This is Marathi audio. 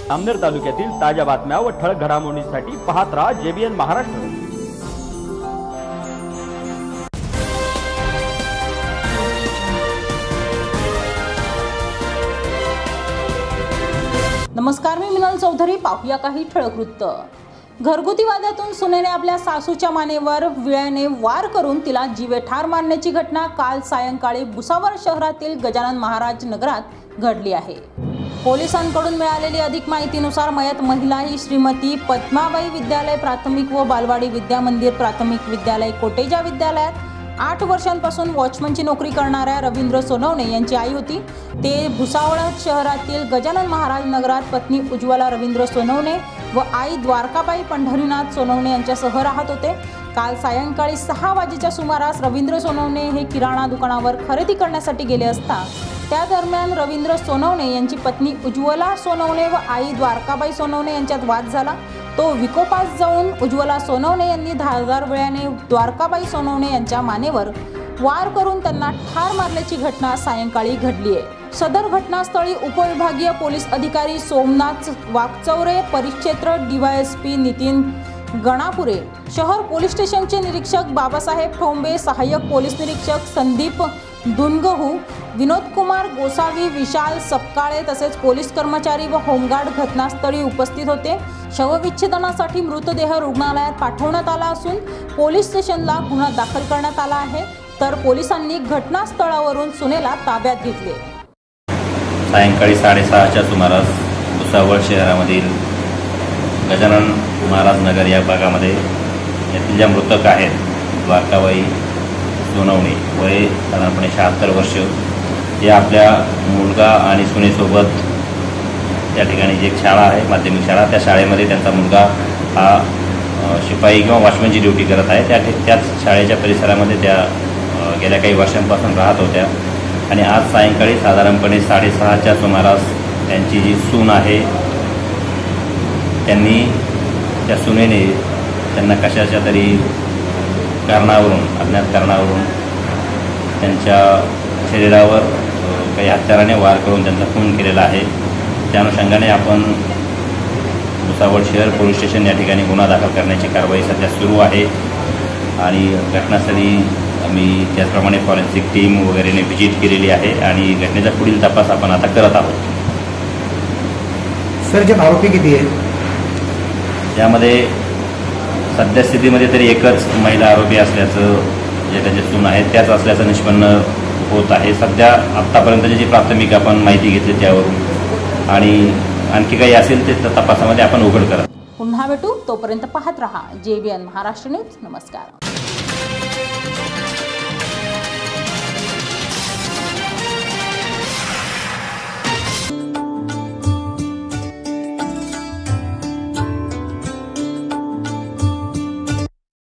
अमनेर तालुक्यातील ताज्या बातम्या व ठळक घडामोडींसाठी पाहत राहा JBN महाराष्ट्र। नमस्कार, मी मिनल चौधरी। पाहूया काही ठळक वृत्त। घरगुती वादातून सुनेने आपल्या सासूच्या मानेवर विळ्याने वार करून तिला जीवे ठार मारण्याची घटना काल सायंकाळी भुसावळ शहरातील गजानन महाराज नगरात घडली आहे। पोलिसांकडून मिळालेली अधिक माहितीनुसार मयत महिला ही श्रीमती पद्माबाई विद्यालय प्राथमिक व बालवाडी विद्या मंदिर प्राथमिक विद्यालय कोटेजा विद्यालयात 8 वर्षांपासून वॉचमनची नोकरी करणाऱ्या रवींद्र सोनवणे यांची आई होती। ते भुसावळ शहरातील गजानन महाराज नगरात पत्नी उज्ज्वला रवींद्र सोनवणे व आई द्वारकाबाई पंढरीनाथ सोनवणे यांच्यासह राहत होते। काल सायंकाळी 6 वाजेच्या सुमारास रवींद्र सोनवणे हे किराणा दुकानावर खरेदी करण्यासाठी गेले असता त्या दरम्यान रवींद्र सोनवणे यांची पत्नी उज्ज्वला सोनवणे व आई द्वारकाबाई सोनवणे यांच्यात वाद झाला। तो विकोपास जाऊन उज्ज्वला सोनवणे यांनी धारदार विळ्याने द्वारकाबाई सोनवणे यांच्या मानेवर वार करून त्यांना ठार मारल्याची घटना सायंकाळी घडली आहे। सदर घटनास्थळी उपविभागीय पोलीस अधिकारी सोमनाथ वाकचौरे, परिक्षेत्र DYSP नितीन गणापुरे, शहर पोलीस स्टेशनचे निरीक्षक बाबासाहेब ठोंबे, सहाय्यक पोलीस निरीक्षक संदीप दुनगहू, विनोद कुमार गोसावी, विशाल सपकाळे तसेच पोलीस कर्मचारी व होमगार्ड घटनास्थळी उपस्थित होते। शवविच्छेदनासाठी मृतदेह रुग्णालयात पाठवण्यात आला असून पोलीस स्टेशनला गुन्हा दाखल करण्यात आला आहे, तर पोलिसांनी घटनास्थळावरून सुनेला ताब्यात घेतले। सायंकाळी 6:30च्या सुमारास भुसावळ शहरामधील गजानन महाराज नगर या भागामध्ये यातील ज्या मृतक आहेत द्वारकाबाई सोनवणे वय साधारणपणे 76 वर्ष, हे आपल्या मुलगा आणि सुनेसोबत त्या ठिकाणी जी एक शाळा आहे माध्यमिक शाळा, त्या शाळेमध्ये त्यांचा मुलगा हा शिपाई किंवा वॉचमनची ड्युटी करत आहे। त्याच शाळेच्या परिसरामध्ये त्या गेल्या काही वर्षांपासून राहत होत्या आणि आज सायंकाळी साधारणपणे 6:30च्या सुमारास त्यांची जी सून आहे त्यांनी त्या सुनेने त्यांना कशाच्या तरी कारणावरून अज्ञात कारणावरून त्यांच्या शरीरावर काही हत्याराने वार करून त्यांचा खून केलेला आहे। त्या अनुषंगाने आपण भुसावळ शहर पोलीस स्टेशन या ठिकाणी गुन्हा दाखल करण्याची कारवाई सध्या सुरू आहे आणि घटनास्थळी आम्ही त्याचप्रमाणे फॉरेन्सिक टीम वगैरेने व्हिजिट केलेली आहे आणि घटनेचा पुढील तपास आपण आता करत आहोत। सर, जे आरोपी किती आहेत यामध्ये सध्या स्थितीमध्ये तरी एकच महिला आरोपी असल्याचं, जे त्याचे सून आहेत त्याच असल्याचं निष्पन्न होत आहे। सध्या आत्तापर्यंतची जी प्राथमिक आपण माहिती घेतली त्यावरून आणि आणखी काही असेल ते तपासामध्ये आपण उघड करा। पुन्हा भेटू, तोपर्यंत पाहत रहा JBN महाराष्ट्र न्यूज। नमस्कार।